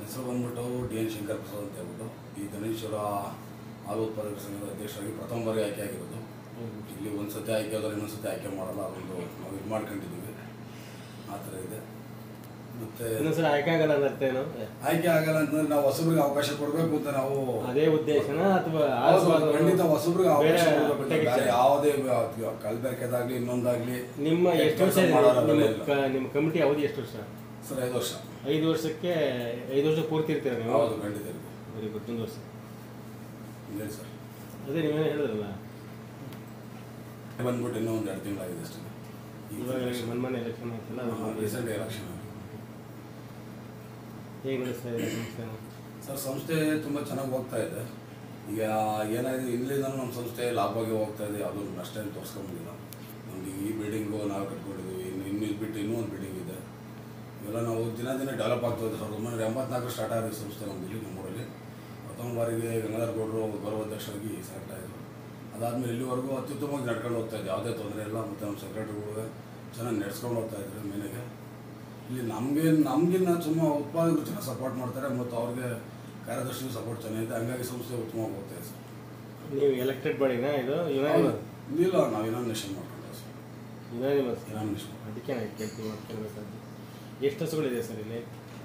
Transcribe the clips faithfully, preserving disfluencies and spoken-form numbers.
ಹೆಸರು ಬಂದ್ಬಿಟ್ಟು D N Shankar Prasad ಅಂತ ಹೇಳ್ಬಿಟ್ಟು ಈ ಧನೇಶ್ವರ ಹಾಲು ಉತ್ಪಾದಕ ಸಂಘದ ಅಧ್ಯಕ್ಷರಾಗಿ ಪ್ರಥಮ ಬಾರಿ ಆಯ್ಕೆ ಆಗಿರೋದು. ಇಲ್ಲಿ ಒಂದು ಸತಿ ಆಯ್ಕೆ ಆದ್ರೆ ಇನ್ನೊಂದು ಸತಿ ಆಯ್ಕೆ ಮಾಡಲ್ಲ, ಅದೊಂದು ನಾವು ಇದು ಮಾಡ್ಕೊಂಡಿದ್ದೀವಿ. ಆ ಥರ ಇದೆ. ಮತ್ತೆ ಆಯ್ಕೆ ಆಗಲ್ಲ ಅಂತೇನು ಆಯ್ಕೆ ಆಗಲ್ಲ ಅಂತಂದ್ರೆ ನಾವು ಹೊಸಬ್ರಿಗೆ ಅವಕಾಶ ಕೊಡಬೇಕು ಅಂತ ನಾವು ಅದೇ ಉದ್ದೇಶನ ಅಥವಾ ಖಂಡಿತ ಹೊಸಬ್ರಿಗೆ ಅವಕಾಶ ಕೊಡಬೇಕು. ಯಾವುದೇ ಕಲ್ಬೇಕದಾಗ್ಲಿ ಇನ್ನೊಂದಾಗ್ಲಿ. ನಿಮ್ಮ ಎಷ್ಟು ವರ್ಷ ನಿಮ್ಮ ಕಮಿಟಿ ಅವಧಿ ಎಷ್ಟು ವರ್ಷ ಸರ್? ಐದು ವರ್ಷ. ಐದು ವರ್ಷಕ್ಕೆ ಐದು ವರ್ಷ ಪೂರ್ತಿ ಇರ್ತೀರ ನೀವು? ಹೌದು, ಖಂಡಿತ ಇರ್ತೀವಿ. Very good. ಒಂದು ವರ್ಷ ಹೇಳಿ ಸರ್. ಅದೇ ನೀವೇನು ಹೇಳಿದ್ರಲ್ಲ, ಬಂದ್ಬಿಟ್ಟು ಇನ್ನೂ ಒಂದು ಎರಡು ತಿಂಗಳಾಗಿದೆ ಅಷ್ಟೇ. ಇವಾಗ ಮನ್ಮನೆ ಎಲೆಕ್ಷನ್ ಆಯ್ತಲ್ಲ, ರೀಸೆಂಟ್ ಎಲೆಕ್ಷನ್. ಹೇಗೆ ನಡೆಸ್ತಾ ಇದೆ ಸಂಸ್ಥೆ? ಸರ್, ಸಂಸ್ಥೆ ತುಂಬ ಚೆನ್ನಾಗಿ ಹೋಗ್ತಾ ಇದೆ. ಈಗ ಏನಾಗಿದೆ, ಇಲ್ಲಿಂದ ನಮ್ಮ ಸಂಸ್ಥೆ ಲಾಭವಾಗಿ ಹೋಗ್ತಾ ಇದೆ, ಯಾವುದೂ ನಷ್ಟ ಏನು ತೋರಿಸ್ಕೊಂಬಿಲ್ಲ. ನಮ್ಗೆ ಈ ಬಿಲ್ಡಿಂಗು ನಾವು ಕಟ್ಕೊಂಡಿದ್ದೀವಿ, ಇನ್ನು ಇನ್ನು ಇದು ಬಿಟ್ಟು ಇನ್ನೂ ಒಂದು ಬಿಲ್ಡಿಂಗ್ ಇದೆ. ಇವೆಲ್ಲ ನಾವು ದಿನ ದಿನ ಡೆವಲಪ್ ಆಗ್ತಾ ಇದೆ. ಸಾವಿರದ ಒಂಬೈನೂರ ಎಂಬತ್ನಾಲ್ಕು ಸ್ಟಾರ್ಟ್ ಆಗಿದೆ ಸಂಸ್ಥೆ ನಮ್ಮಲ್ಲಿ, ನಮ್ಮೂರಲ್ಲಿ. ಪ್ರಥಮ ಬಾರಿಗೆ ಗಂಗಾಧರ ಗೌಡರು ಗೌರವಾಧ್ಯಕ್ಷರಾಗಿ ಸೆಲೆಕ್ಟ್ ಆಯಿತು. ಅದಾದಮೇಲೆ ಇಲ್ಲಿವರೆಗೂ ಅತ್ಯುತ್ತಮವಾಗಿ ನಡ್ಕೊಂಡು ಹೋಗ್ತಾ ಇದೆ, ಯಾವುದೇ ತೊಂದರೆ ಇಲ್ಲ. ಮತ್ತು ನಮ್ಮ ಸೆಕ್ರೆಟರಿಗಳು ಚೆನ್ನಾಗಿ ನಡೆಸ್ಕೊಂಡು ಹೋಗ್ತಾ ಇದ್ದಾರೆ. ಮೇನೆಗೆ ಇಲ್ಲಿ ನಮಗೆ ನಮಗಿನ್ನ ತುಂಬ ಉತ್ಪಾದಕರು ಚೆನ್ನಾಗಿ ಸಪೋರ್ಟ್ ಮಾಡ್ತಾರೆ, ಮತ್ತು ಅವ್ರಿಗೆ ಕಾರ್ಯದರ್ಶಿಗೂ ಸಪೋರ್ಟ್ ಚೆನ್ನಾಗಿದೆ. ಹಂಗಾಗಿ ಸಂಸ್ಥೆ ಉತ್ತಮವಾಗಿ ಹೋಗ್ತಾ ಇದೆ ಸರ್. ನೀವು ಎಲೆಕ್ಟೆಡ್ ಬಾಡಿನ ಇದು? ಇಲ್ಲ, ನಾವು ಇನಾಮಿನೇಷನ್ ಮಾಡ್ಕೊಂಡ್ರೆ ಸರ್. ಇನಾಮಿನೇಷನ್ ಅದಕ್ಕೆ ಕೇಳ್ತೀವಿ ಮಾಡ್ಕೊಳ್ಬೇಕಾದ್ರೆ. ಎಷ್ಟು ಹಸುಗಳಿದೆ ಸರ್ ಇಲ್ಲಿ?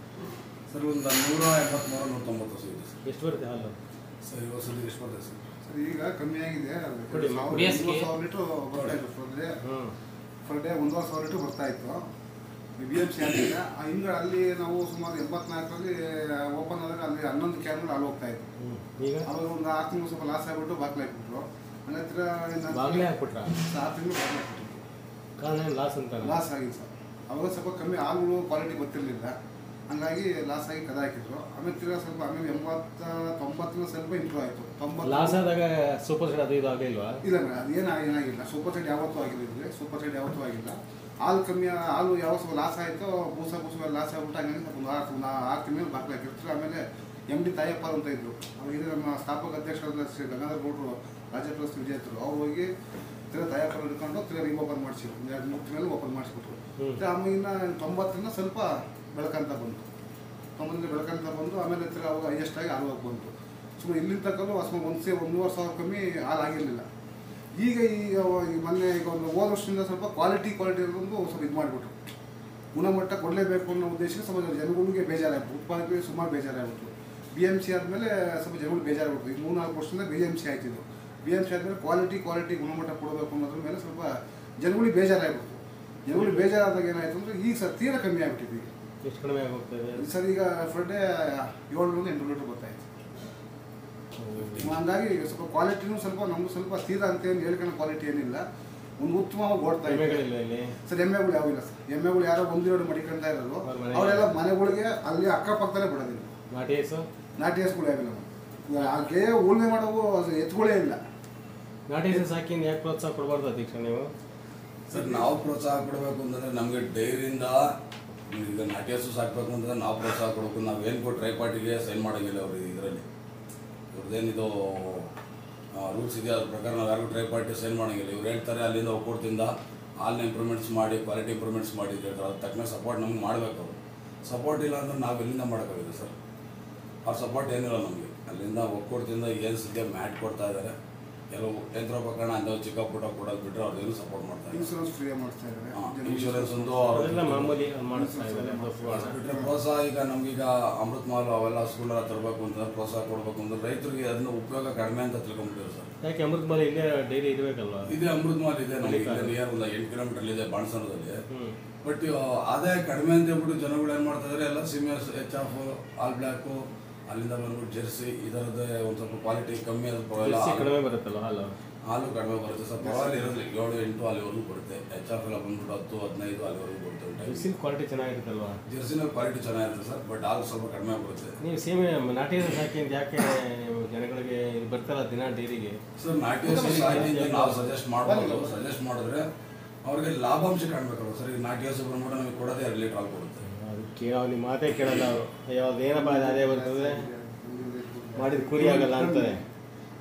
ಸರ್, ಒಂದು ನೂರ ಎಂಬತ್ತ್ಮೂರು ನೂರ ತೊಂಬತ್ತು ಹಸು ಇದೆ ಸರ್. ಎಷ್ಟು ಬರುತ್ತೆ ಹಾಲು ಸರ್? ಈ ವರ್ಷದಲ್ಲಿ ಎಷ್ಟು ಬರ್ತದೆ ಸರ್? ಸರ್, ಈಗ ಕಮ್ಮಿ ಆಗಿದೆ. ಕೊಡಿ. ಸಾವಿರ ಲೀಟ್ರ್ ಬರ್ತಾ ಇತ್ತು ಪರ್ ಡೇ. ಪರ್ ಡೇ ಒಂದೂವರೆ ಸಾವಿರ ಲೀಟ್ರ್ ಬರ್ತಾ ಇತ್ತು ಬಿ ಎಮ್ ಸಿ ಆಗಿಲ್ಲ. ಹಿಂಗೆ ಅಲ್ಲಿ ನಾವು ಸುಮಾರು ಎಂಬತ್ನಾಲ್ಕರಲ್ಲಿ ಓಪನ್ ಆದಾಗ ಅಲ್ಲಿ ಹನ್ನೊಂದು ಕ್ಯಾನ್ಗಳು ಹಾಲು ಹೋಗ್ತಾ ಇತ್ತು. ಅವಾಗ ಒಂದು ಆರು ತಿಂಗಳು ಸ್ವಲ್ಪ ಲಾಸ್ ಆಗಿಬಿಟ್ಟು ಬಾಗ್ಲು ಹಾಕ್ಬಿಟ್ರು. ಹಂಗತ್ರ ಬಾಗ್ಲೇ ಹಾಕ್ಬಿಟ್ರ? ಆರು ತಿಂಗಳು ಬಾಗ್ಲು ಹಾಕ್ಬಿಟ್ರು. ಕಾರಣ ಲಾಸ್ ಅಂತ? ಲಾಸ್ ಆಗಿದೆ ಸರ್. ಅವಾಗ ಸ್ವಲ್ಪ ಕಮ್ಮಿ ಹಾಲುಗಳು ಕ್ವಾಲಿಟಿ ಗೊತ್ತಿರಲಿಲ್ಲ, ಹಂಗಾಗಿ ಲಾಸ್ ಆಗಿ ಕದ ಹಾಕಿದ್ರು. ಆಮೇಲೆ ತಿರ್ಗಾ ಸ್ವಲ್ಪ ಆಮೇಲೆ ಎಂಬತ್ತ ತೊಂಬತ್ತರಿಂದ ಸ್ವಲ್ಪ ಇಂಪ್ರೂವ್ ಆಯಿತು. ತೊಂಬತ್ತು ಲಾಸ್ ಆದಾಗ ಸೂಪರ್ ಸೈಡ್ ಅದು ಇದು ಆಗಲಿಲ್ವಾ? ಇಲ್ಲ ಮೇಡಮ್, ಅದೇನು ಏನಾಗಿಲ್ಲ. ಸೂಪರ್ ಸೈಡ್ ಯಾವತ್ತೂ ಆಗಿಲ್ಲ. ಸೂಪರ್ ಸೈಡ್ ಯಾವತ್ತೂ ಆಗಿಲ್ಲ. ಹಾಲು ಕಮ್ಮಿ ಹಾಲು ಯಾವ ಸ್ವಲ್ಪ ಲಾಸ್ ಆಯಿತು, ಬೂಸ ಬೂಸ ಲಾಸ್ ಆಗ್ಬಿಟ್ಟು ಹಂಗಾಗಿ ಸ್ವಲ್ಪ ಒಂದು ಆರು ಒಂದು ಆರು ತಿಂಗಳು ಬಾಕಿ ಹಾಕಿರ್ತಾರೆ. ಆಮೇಲೆ ಎಮ್ ಡಿ ತಾಯಪ್ಪ ಅಂತ ಇದ್ರು, ಅವಾಗ ಇದು ನಮ್ಮ ಸ್ಥಾಪಕ ಅಧ್ಯಕ್ಷರಾದ ಶ್ರೀ ಗಂಗಾಧರ ಗೌಡರು ರಾಜ್ಯಪ್ರಶಸ್ತಿ ವಿಜೇತರು. ಅವ್ರು ಹೋಗಿ ತಿರ್ಗಾ ತಾಯಪ್ಪ ಹಿಡ್ಕೊಂಡು ತಿರ್ಗಾ ರೀ ಓಪನ್ ಮಾಡಿಸಿದ್ರು. ಒಂದು ಎರಡು ಮೂರು ತಿಂಗಳಲ್ಲಿ ಓಪನ್ ಮಾಡಿಸ್ಬಿಟ್ರು. ಆಮೇಲೆ ಇನ್ನು ತೊಂಬತ್ತರಿಂದ ಸ್ವಲ್ಪ ಬೆಳಕಂತ ಬಂತು. ತೊಂಬತ್ತರಿಂದ ಬೆಳಕಂತ ಬಂದು ಆಮೇಲೆ ತಿರ್ಗಾ ಅವಾಗ ಹೈಯೆಸ್ಟ್ ಆಗಿ ಹಾಲು ಹೋಗಿ ಬಂತು. ಸುಮ್ಮನೆ ಇಲ್ಲಿಂದ ತಕ್ಕಲು ಅಷ್ಟು ಒಂದು ಸೇ ಒಂದೂವರೆ ಸಾವಿರ ಕಮ್ಮಿ ಹಾಲು ಆಗಿರಲಿಲ್ಲ. ಈಗ ಈಗ ಮೊನ್ನೆ ಈಗ ಒಂದು ಹೋದ ವರ್ಷದಿಂದ ಸ್ವಲ್ಪ ಕ್ವಾಲಿಟಿ ಕ್ವಾಲಿಟಿ ಇರೋದೊಂದು ಸ್ವಲ್ಪ ಇದು ಮಾಡಿಬಿಟ್ರು. ಗುಣಮಟ್ಟ ಕೊಡಲೇಬೇಕು ಅನ್ನೋ ಉದ್ದೇಶಕ್ಕೆ ಸ್ವಲ್ಪ ಜನಗಳಿಗೆ ಬೇಜಾರಾಗ್ಬಿಟ್ಟು, ಉತ್ಪಾದಕರಿಗೆ ಸುಮಾರು ಬೇಜಾರಾಗ್ಬಿಟ್ಟು. ಬಿ ಎಮ್ ಸಿ ಆದಮೇಲೆ ಸ್ವಲ್ಪ ಜನಗಳು ಬೇಜಾರಾಗ್ಬಿಟ್ಟು. ಈಗ ಮೂರು ನಾಲ್ಕು ವರ್ಷದಿಂದ ಬಿ ಎಮ್ ಸಿ ಆಯ್ತಿದ್ದು. ಬಿ ಎಮ್ ಸಿ ಆದಮೇಲೆ ಕ್ವಾಲಿಟಿ ಕ್ವಾಲಿಟಿ ಗುಣಮಟ್ಟ ಕೊಡಬೇಕು ಅನ್ನೋದ್ರ ಮೇಲೆ ಸ್ವಲ್ಪ ಜನಗಳಿಗೆ ಬೇಜಾರಾಗ್ಬಿಟ್ಟು. ಜನಗಳಿಗೆ ಬೇಜಾರಾದಾಗ ಏನಾಯಿತು ಅಂದರೆ ಈಗ ಸರ್ ತೀರಾ ಕಮ್ಮಿ ಆಗಿಬಿಟ್ಟಿದೆ. ಈಗ ಎಷ್ಟು ಕಡಿಮೆ ಆಗೋಗ್ತದೆ ಸರ್? ಈಗ ಫರ್ ಡೇ ಏಳ್ನೂರಿಂದ ಎಂಟು ಲೀಟ್ರ್ ಬರ್ತಾಯಿತ್ತು. ಹಂಗಾಗಿ ಈಗ ಸ್ವಲ್ಪ ಕ್ವಾಲಿಟಿನೂ ಸ್ವಲ್ಪ ನಮ್ದು ಸ್ವಲ್ಪ ತೀರಾ ಅಂತ ಏನು ಹೇಳ್ಕೊಳ್ಳೋ ಕ್ವಾಲಿಟಿ ಏನಿಲ್ಲ, ಒಂದು ಉತ್ತಮವಾಗಿ ಓಡ್ತಾ ಇದೆ ಸರ್. ಎಮ್ಮೆಗಳು ಯಾವಿಲ್ಲ ಸರ್. ಎಮ್ಮೆಗಳು ಯಾರೋ ಒಂದೆರಡು ಮಡಿಕೊಂತ ಇರೋದು, ಅವರೆಲ್ಲ ಮನೆಗಳಿಗೆ ಅಲ್ಲಿ ಅಕ್ಕಪಕ್ಕದಲ್ಲೇ ಬಿಡೋದಿಲ್ಲ. ನಾಟಿ ಹಸು ನಾಟಿ ಹಸುಗಳು ಯಾವಿಲ್ಲ. ಹಾಗೆ ಉಳುಮೆ ಮಾಡೋವು ಎತ್ತುಗಳೇ ಇಲ್ಲ. ನಾಟಿ ಹಸು ಸಾಕಿ ಯಾಕೆ ಪ್ರೋತ್ಸಾಹ ಕೊಡಬಾರ್ದು ಅಧ್ಯಕ್ಷ ನೀವು? ಸರ್, ನಾವು ಪ್ರೋತ್ಸಾಹ ಕೊಡಬೇಕು ಅಂತಂದರೆ ನಮಗೆ ಡೈರಿಯಿಂದ ಈಗ ನಾಟಿ ಹಸು ಸಾಕಬೇಕು ಅಂತಂದ್ರೆ ನಾವು ಪ್ರೋತ್ಸಾಹ ಕೊಡಬೇಕು. ನಾವು ಏನು ಕೊಟ್ಟು ಟ್ರೈ ಪಾರ್ಟಿಗೆ ಸೈನ್ ಮಾಡೋಂಗಿಲ್ಲ ಅವರು. ಇದರಲ್ಲಿ ಇವ್ರದ್ದೇನಿದು ರೂಲ್ಸ್ ಇದೆಯಾ, ಅದ್ರ ಪ್ರಕಾರ ನಾವು ಯಾರಿಗೂ ಟ್ರೈ ಪಾರ್ಟಿ ಸೈನ್ ಮಾಡೋಂಗಿಲ್ಲ. ಇವ್ರು ಹೇಳ್ತಾರೆ ಅಲ್ಲಿಂದ ಒಕ್ಕೂಟದಿಂದ ಹಾಲನ್ನ ಇಂಪ್ರೂವ್ಮೆಂಟ್ಸ್ ಮಾಡಿ ಕ್ವಾಲಿಟಿ ಇಂಪ್ರೂವ್ಮೆಂಟ್ಸ್ ಮಾಡಿ ಹೇಳ್ತಾರೆ. ಅದ್ರ ತಕ್ಕನ ಸಪೋರ್ಟ್ ನಮ್ಗೆ ಮಾಡಬೇಕು. ಅವರು ಸಪೋರ್ಟ್ ಇಲ್ಲ ಅಂದ್ರೆ ನಾವು ಎಲ್ಲಿಂದ ಮಾಡೋಕ್ಕಾಗಿದೆ ಸರ್? ಅವ್ರ ಸಪೋರ್ಟ್ ಏನಿಲ್ಲ ನಮಗೆ. ಅಲ್ಲಿಂದ ಒಕ್ಕೂಟದಿಂದ ಏನು ಸಿದ್ಧ ಮ್ಯಾಟ್ ಕೊಡ್ತಾ ಇದ್ದಾರೆ, ಕೆಲವು ಯಂತ್ರೋಪಕರಣ ಅಂತ ಚಿಕ್ಕ ಪುಟ್ಟ ಕೊಡೋದು ಬಿಟ್ಟರೆ ಅವ್ರು ಏನು ಸಪೋರ್ಟ್ ಮಾಡ್ತಾ ಇದ್ದಾರೆ. ಇನ್ಶೂರೆನ್ಸ್ ಫ್ರೀ ಮಾಡ್ತಾ ಇದ್ದಾರೆ. ಇನ್ಶೂರೆನ್ಸ್ ಒಂದು ಮಾಮೂಲಿ ಮಾಡಿಸ್ತಾ ಇದ್ದಾರೆ. ಬಿಟ್ಟರೆ ಪ್ರೋತ್ಸಾಹ ಈಗ ನಮಗೀಗ ಅಮೃತ್ ಮಾಲ್ ಅವೆಲ್ಲ ಸ್ಕೂಲೆಲ್ಲ ತರಬೇಕು ಅಂತಂದ್ರೆ ಪ್ರೋತ್ಸಾಹ ಕೊಡಬೇಕು ಅಂದ್ರೆ ರೈತರಿಗೆ ಅದನ್ನ ಉಪಯೋಗ ಕಡಿಮೆ ಅಂತ ತಿಳ್ಕೊಂಡ್ಬಿಟ್ಟಿದ್ದಾರೆ ಸರ್. ಯಾಕೆ ಅಮೃತ್ ಮಾಲ್ ಇಲ್ಲೇ ಡೈರಿ ಇರಬೇಕಲ್ವಾ? ಇದೆ ಅಮೃತ್ ಮಾಲ್ ಇದೆ ನಮಗೆ ನಿಯರ್ ಒಂದು ಎಂಟು ಕಿಲೋಮೀಟರ್ ಇದೆ ಬಾಣಸನದಲ್ಲಿ. ಬಟ್ ಆದಾಯ ಕಡಿಮೆ ಅಂತ ಹೇಳ್ಬಿಟ್ಟು ಜನಗಳು ಏನು ಮಾಡ್ತಾ ಇದ್ದಾರೆ, ಎಲ್ಲ ಸಿಮಿಯರ್ಸ್ ಎಚ್ ಆಫ್ ಆಲ್ ಬ್ಲ್ಯಾಕು ಅಲ್ಲಿಂದ ಬಂದ್ಬಿಟ್ಟು ಜೆರ್ಸಿ ಇದರದ್ದೇ ಒಂದು ಸ್ವಲ್ಪ ಕ್ವಾಲಿಟಿ ಕಮ್ಮಿ ಅದು ಕಡಿಮೆ ಬರುತ್ತಲ್ಲ ಹಾಲು. ಹಾಲು ಕಡಿಮೆ ಬರುತ್ತೆ ಸರ್. ಪರವಾಗಿ ಇರೋದು ಏಳು ಎಂಟು ಅಲ್ಲಿವರೆಗೂ ಬರುತ್ತೆ. ಎಚ್ ಆಫ್ ಎಲ್ಲ ಬಂದ್ಬಿಟ್ಟು ಹತ್ತು ಹದಿನೈದು ಅಲ್ಲಿವರೆಗೂ ಬರುತ್ತೆ. ಜೆರ್ಸಿನ ಕ್ವಾಲಿಟಿ ಚೆನ್ನಾಗಿರುತ್ತಲ್ವಾ? ಜೆರ್ಸಿನ ಕ್ವಾಲಿಟಿ ಚೆನ್ನಾಗಿರುತ್ತೆ ಸರ್, ಬಟ್ ಹಾಲು ಸ್ವಲ್ಪ ಕಡಿಮೆ ಬರುತ್ತೆ. ನೀವು ಸೇಮೆ ನಾಟಿ ಹಸು ಸಾಕಿ ಅಂತ ಯಾಕೆ ನೀವು ಜನಗಳಿಗೆ ಬರ್ತಾರ ದಿನ ಡೈರಿಗೆ? ಸರ್, ನಾಟಿ ಹಸು ಸಾಕಿ ಅಂತ ನಾವು ಸಜೆಸ್ಟ್ ಮಾಡ್ಬೋದು. ಸಜೆಸ್ಟ್ ಮಾಡಿದ್ರೆ ಅವ್ರಿಗೆ ಲಾಭಾಂಶ ಕಾಣಬೇಕಲ್ಲ ಸರ್. ಈಗ ನಾಟಿ ಹಸು ಬಂದ್ಬಿಟ್ಟು ನಮಗೆ ಕೊಡೋದೇ ಎರಡು ಲೀಟ್ರ್ ಹಾಲು ಕೊಡುತ್ತೆ. ಅದಕ್ಕೆ ನಿಮ್ಮ ಮಾತೇ ಕೇಳಲ್ಲ ಅವರು. ಯಾವ್ದು ಏನಪ್ಪ ಅದೇ ಬರ್ತದೆ ಮಾಡಿದ ಕುರಿ ಆಗಲ್ಲ ಅಂತಾರೆ.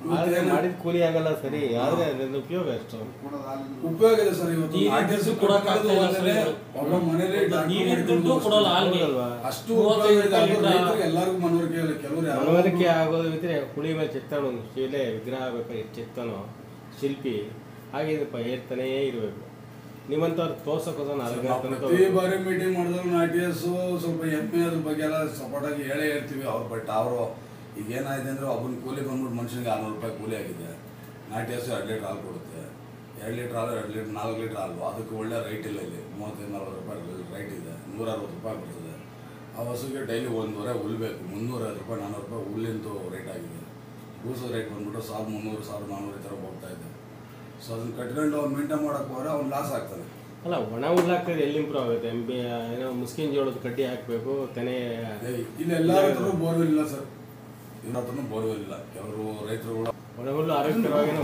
ಆದ್ರೆ ಮಾಡಿದ ಕೂಲಿ ಆಗಲ್ಲ ಸರಿ, ಆದ್ರೆ ಅದ್ರಿಂದ ಉಪಯೋಗ ಎಷ್ಟು ಕೊಡೋದು ಹಾಲಿನ ಉಪಯೋಗ ಇದೆ ಸರ್. ಇವತ್ತು ನಾಟ್ಯಸ್ ಕೊಡೋದು ಒಂದೇ ಒಬ್ಬ ಮನೆಯಲ್ಲಿ ದುಡ್ಡು ಕೊಡೋಲ್ಲ ಹಾಲ್ಗೆ ಅಷ್ಟು ಉಪಯೋಗ ಇದೆ. ರೈತರಿಗೆ ಎಲ್ಲರಿಗೂ ಮನವರಿಕೆ ಇಲ್ಲ. ಕೆಲವರು ಮನವರಿಕೆ ಆಗೋದು ಇದ್ರೆ ಹುಳಿ ಮೇಲೆ ಚಿತ್ತಾಣ ಒಂದು ಶಿಲೆ ವಿಗ್ರಹ ಬೇಕಾಗಿ ಚಿತ್ತನೋ ಶಿಲ್ಪಿ ಹಾಗಿದಪ್ಪ ಹೇಳ್ತಾನೇ ಇರಬೇಕು. ನಿಮ್ಮಂಥವ್ರು ತೋರ್ಸೋಕೋದು ಪ್ರತಿ ಬಾರಿ ಮೀಟಿಂಗ್ ಮಾಡಿದ್ರು ನಾಟ್ಯಸ್ ಸ್ವಲ್ಪ ಎಮ್ಮೆ ಅದ್ರ ಬಗ್ಗೆ ಎಲ್ಲ ಸಪೋರ್ಟ್ ಆಗಿ ಹೇಳೇ ಹೇಳ್ತೀವಿ ಅವ್ರು. ಬಟ್ ಅವರು ಈಗ ಏನಾಗಿದೆ ಅಂದರೆ ಒಬ್ಬನ ಕೂಲಿ ಬಂದ್ಬಿಟ್ಟು ಮನುಷ್ಯನಿಗೆ ಆರುನೂರು ರೂಪಾಯಿ ಕೂಲಿ ಆಗಿದೆ. ನಾಟ್ಯಸ್ ಎರಡು ಲೀಟ್ರ್ ಹಾಲು ಕೊಡುತ್ತೆ. ಎರಡು ಲೀಟ್ರ್ ಹಾಲು ಎರಡು ಲೀಟ್ರ್ ನಾಲ್ಕು ಲೀಟ್ರ್ ಹಾಲು ಅದಕ್ಕೆ ಒಳ್ಳೆ ರೈಟ್ ಇಲ್ಲ. ಇಲ್ಲಿ ಮೂವತ್ತೈದು ನಲ್ವತ್ತು ರೂಪಾಯಿ ರೈಟ್ ಇದೆ. ನೂರ ಅರವತ್ತು ರೂಪಾಯಿ ಬರ್ತದೆ. ಆ ಹಸುಗೆ ಡೈಲಿ ಒಂದೂವರೆ ಹುಲ್ಬೇಕು. ಮುನ್ನೂರೈವತ್ತು ರೂಪಾಯಿ ನಾನ್ನೂರು ರೂಪಾಯಿ ಹುಲ್ಲಿಂದು ರೇಟ್ ಆಗಿದೆ. ಬೂಸದ ರೇಟ್ ಬಂದ್ಬಿಟ್ಟು ಸಾವಿರದ ಮುನ್ನೂರು ಸಾವಿರದ ನಾನ್ನೂರು ಈ ಥರ ಹೋಗ್ತಾ ಇದೆ. ಸೊ ಅದನ್ನು ಕಟ್ಕೊಂಡು ಅವ್ನು ಮೇಂಟೈನ್ ಮಾಡೋಕೆ ಹೋದ್ರೆ ಅವ್ನು ಲಾಸ್ ಆಗ್ತಾನೆ. ಅಲ್ಲ, ಒಣ ಹುಲ್ಲು ಹಾಕಿದ್ರೆ ಎಲ್ಲಿ ಇಂಪ್ರೂವ್ ಆಗುತ್ತೆ? ಏನೋ ಮುಸ್ಕಿನ ಜೋಳದ ಕಡ್ಡಿ ಹಾಕಬೇಕು ತೆನೆ. ಇಲ್ಲಿ ಎಲ್ಲ ಹತ್ರನೂ ಬೋರ್ವೆಲ್ ಇಲ್ಲ ಸರ್. ಎಲ್ಲ ಹತ್ರನೂ ಬೋರ್ವೆಲ್ ಇಲ್ಲ. ಕೆಲವರು ರೈತರುಗಳು ಒಣ ಹುಲ್ಲು ಆರೋಗ್ಯವಾಗಿ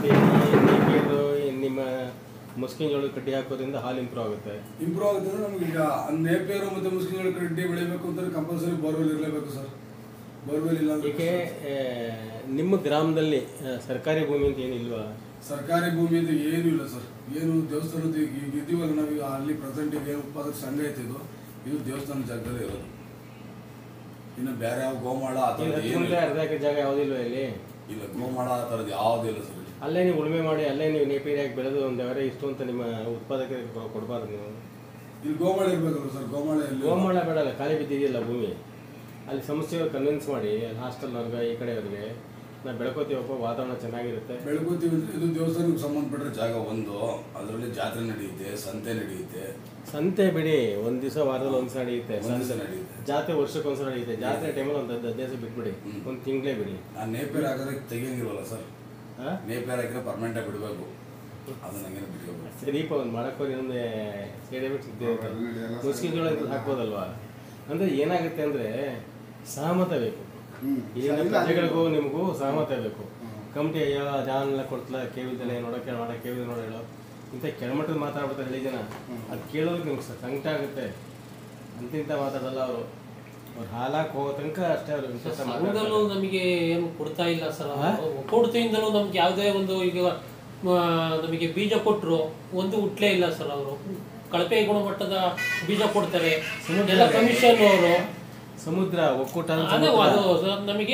ನಿಮ್ಮ ಮುಸ್ಕಿನ ಜೋಳದ ಕಡ್ಡಿ ಹಾಕೋದ್ರಿಂದ ಹಾಲು ಇಂಪ್ರೂವ್ ಆಗುತ್ತೆ. ಇಂಪ್ರೂವ್ ಆಗುತ್ತೆ ಅಂದರೆ ನಮ್ಗೆ ಈಗ ನೇಪಿಯರು ಮತ್ತು ಮುಸ್ಕಿನ ಜೋಳದ ಕಡ್ಡಿ ಬೆಳಿಬೇಕು ಅಂತಂದ್ರೆ ಕಂಪಲ್ಸರಿ ಬೋರ್ವೆಲ್ ಇರಲೇಬೇಕು ಸರ್. ಬೋರ್ವೆಲ್ ಇಲ್ಲ ಏಕೆ ನಿಮ್ಮ ಗ್ರಾಮದಲ್ಲಿ ಸರ್ಕಾರಿ ಭೂಮಿ ಅಂತ ಏನಿಲ್ವಾ? ಸರ್ಕಾರಿ ಭೂಮಿ ಅಂತ ಏನೂ ಇಲ್ಲ ಸರ್. ಏನು ದೇವಸ್ಥಾನದ ಈಗ ಇದೀವಲ್ಲ ನಾವೀಗ ಅಲ್ಲಿ ಪ್ರೆಸೆಂಟಿಗೆ ಏನು ಉತ್ಪಾದಕ ಸಂಘ ಐತಿದ್ದು ಇದು ದೇವಸ್ಥಾನ ಜಾಗದಲ್ಲಿ ಇರೋದು. ಇನ್ನು ಬೇರೆ ಯಾವ ಗೋಮಾಳ ಆ ಥರದ್ದು ಏನು ಅರ್ಧ ಎಕರೆ ಜಾಗ ಯಾವುದಿಲ್ವ ಇಲ್ಲಿ? ಇಲ್ಲ, ಗೋಮಾಳ ಆ ಥರದ್ದು ಯಾವುದೂ ಇಲ್ಲ ಸರ್. ಅಲ್ಲೇ ನೀವು ಉಳುಮೆ ಮಾಡಿ ಅಲ್ಲೇ ನೀವು ನೇಪಿರಿ ಹಾಕಿ ಬೆಳೆದು ಒಂದು ಅವರೇ ಇಷ್ಟು ಅಂತ ನಿಮ್ಮ ಉತ್ಪಾದಕರಿಗೆ ಕೊಡಬಾರ್ದು ನೀವು. ಇಲ್ಲಿ ಗೋಮಾಳ ಇರಬೇಕಲ್ಲ ಸರ್. ಗೋಮಾಳ ಇಲ್ಲಿ ಗೋಮಾಳ ಬೇಡಲ್ಲ, ಖಾಲಿ ಬಿದ್ದಿದೆಯಲ್ಲ ಭೂಮಿ. ಅಲ್ಲಿ ಸಮಸ್ಯೆಗಳು ಕನ್ವಿನ್ಸ್ ಮಾಡಿ ಅಲ್ಲಿ ಹಾಸ್ಟೆಲ್ನವ್ರಿಗೆ ಈ ಕಡೆಯವ್ರಿಗೆ ನಾವು ಬೆಳ್ಕೋತೀವಪ್ಪ, ವಾತಾವರಣ ಚೆನ್ನಾಗಿರುತ್ತೆ. ಬೆಳ್ಕೋತೀವಿ ಅಂದರೆ ಇದು ದೇವಸ್ಥಾನಕ್ಕೆ ಸಂಬಂಧಪಟ್ಟ ಜಾಗ ಒಂದು. ಅದರಲ್ಲಿ ಜಾತ್ರೆ ನಡೆಯುತ್ತೆ, ಸಂತೆ ನಡೆಯುತ್ತೆ. ಸಂತೆ ಬಿಡಿ, ಒಂದು ದಿವಸ ವಾರದಲ್ಲಿ ಒಂದು ಸಲ ನಡೆಯುತ್ತೆ. ಸಂತೆ ನಡೆಯುತ್ತೆ. ಜಾತ್ರೆ ವರ್ಷಕ್ಕೆ ಒಂದು ಸಲ ನಡೆಯುತ್ತೆ. ಜಾತ್ರೆ ಟೈಮಲ್ಲಿ ಒಂದು ಹದಿನೈದು ದಿವಸ ಬಿಟ್ಬಿಡಿ, ಒಂದು ತಿಂಗಳೇ ಬಿಡಿ. ಆ ನೇಪೇರ್ ಹಾಕೋದಕ್ಕೆ ತೆಗಿಯಂಗಿಲ್ವಲ್ಲ ಸರ್. ನೇಪೇರ್ ಹಾಕಿದ್ರೆ ಪರ್ಮನೆಂಟಾಗಿ ಬಿಡಬೇಕು. ಅದನ್ನ ಹಂಗೇನೆ ಬಿಟ್ಕೋಬೇಕು. ಸರಿಪ ಒಂದು ಮಾಡಕ್ಕೆ ಇನ್ನೊಂದು ಸೇಡೆ ಬಿಟ್ಟು ಸಿದ್ದೆ ಮುಸ್ಕಿನ ಜೋಳ ಹಾಕ್ಬೋದಲ್ವಾ? ಅಂದರೆ ಏನಾಗುತ್ತೆ ಅಂದರೆ ಸಹಮತ ಬೇಕು. ಈಗ ಪ್ರಜೆಗಳಿಗೂ ನಿಮಗೂ ಸಹಮತ ಬೇಕು. ಕಮಿಟಿ ಅಯ್ಯೋ ಜಾನೆಲ್ಲ ಕೊಡ್ತಲ್ಲ, ಕೇಳಿದ್ದಲ್ಲ ನೋಡೋಕೆ ನೋಡ ಕೇಳಿದ ನೋಡ ಹೇಳೋ ಇಂಥ ಕೆಳಮಟ್ಟದ ಮಾತಾಡ್ಬಿಡ್ತಾರೆ ಹೇಳಿ ಜನ. ಅದು ಕೇಳೋದಕ್ಕೆ ನಿಮ್ಗೆ ಸಂಕಟ ಆಗುತ್ತೆ. ಅಂತಿಂತ ಮಾತಾಡಲ್ಲ ಅವರು. ಅವ್ರು ಹಾಲಾಕ್ ಹೋಗೋ ತನಕ ಅಷ್ಟೇ ಅವರು. ಸಂಘದಲ್ಲೂ ನಮಗೆ ಏನು ಕೊಡ್ತಾ ಇಲ್ಲ ಸರ್. ಒಕ್ಕೂಟದಿಂದಲೂ ನಮ್ಗೆ ಯಾವುದೇ ಒಂದು ಈಗ ನಮಗೆ ಬೀಜ ಕೊಟ್ಟರು ಒಂದು ಹುಟ್ಲೇ ಇಲ್ಲ ಸರ್. ಅವರು ಕಳಪೆ ಗುಣಮಟ್ಟದ ಬೀಜ ಕೊಡ್ತಾರೆ. ಎಲ್ಲ ಕಮಿಷನ್ ಅವರು ಸಮುದ್ರ ಒಕ್ಕೂಟ ನಮಗೆ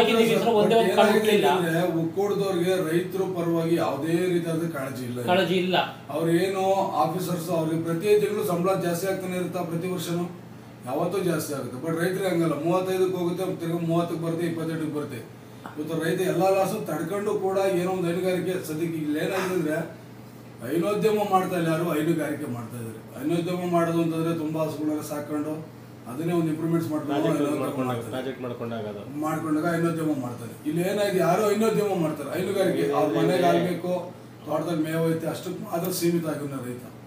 ಒಕ್ಕೂಟದವ್ರಿಗೆ ರೈತರ ಪರವಾಗಿ ಯಾವುದೇ ರೀತಿಯಾದ ಕಾಳಜಿ ಇಲ್ಲ ಕಾಳಜಿ ಇಲ್ಲ. ಅವ್ರೇನು ಆಫೀಸರ್ಸ್ ಅವ್ರಿಗೆ ಪ್ರತಿ ತಿಂಗಳು ಸಂಬಳ ಜಾಸ್ತಿ ಆಗ್ತಾನೆ ಇರುತ್ತಾ, ಪ್ರತಿ ವರ್ಷನೂ ಯಾವತ್ತೂ ಜಾಸ್ತಿ ಆಗುತ್ತೆ. ಬಟ್ ರೈತರಿಗೆ ಹಂಗಲ್ಲ, ಮೂವತ್ತೈದಕ್ಕೆ ಹೋಗುತ್ತೆ, ತಿರ್ಗಿ ಮೂವತ್ತಕ್ಕೆ ಬರುತ್ತೆ, ಇಪ್ಪತ್ತೆಂಟಕ್ಕೆ ಬರುತ್ತೆ. ಇವತ್ತು ರೈತ ಎಲ್ಲ ಲಾಸು ತಡ್ಕೊಂಡು ಕೂಡ ಏನೋ ಒಂದು ಹೈನುಗಾರಿಕೆ ಸದ್ಯಕ್ಕೆ ಇಲ್ಲಿ ಏನಾಗಿದೆ ಅಂದರೆ ಹೈನೋದ್ಯಮ ಮಾಡ್ತಾ ಇಲ್ಲ, ಯಾರು ಹೈನುಗಾರಿಕೆ ಮಾಡ್ತಾ ಇದ್ದಾರೆ. ಹೈನೋದ್ಯಮ ಮಾಡೋದು ಅಂತಂದ್ರೆ ತುಂಬಾ ಹಸುಗಳನ್ನ ಸಾಕೊಂಡು ಅದನ್ನೇ ಒಂದು ಇಂಪ್ರೂವ್ಮೆಂಟ್ಸ್ ಮಾಡ್ಕೊಂಡು ಮಾಡ್ಕೊಂಡಾಗ ಹೈನೋದ್ಯಮ ಮಾಡ್ತಾರೆ. ಇಲ್ಲಿ ಏನಾಗಿದೆ, ಯಾರು ಹೈನೋದ್ಯಮ ಮಾಡ್ತಾರೆ, ಹೈನುಗಾರಿಕೆ ಅವ್ರ ಮನೆಗೆ ಆಗ್ಬೇಕು, ತೋಟದಲ್ಲಿ ಮೇವು ಐತೆ, ಅಷ್ಟಕ್ಕೆ ಮಾತ್ರ ಸೀಮಿತ ಆಗಿನ ರೈತ.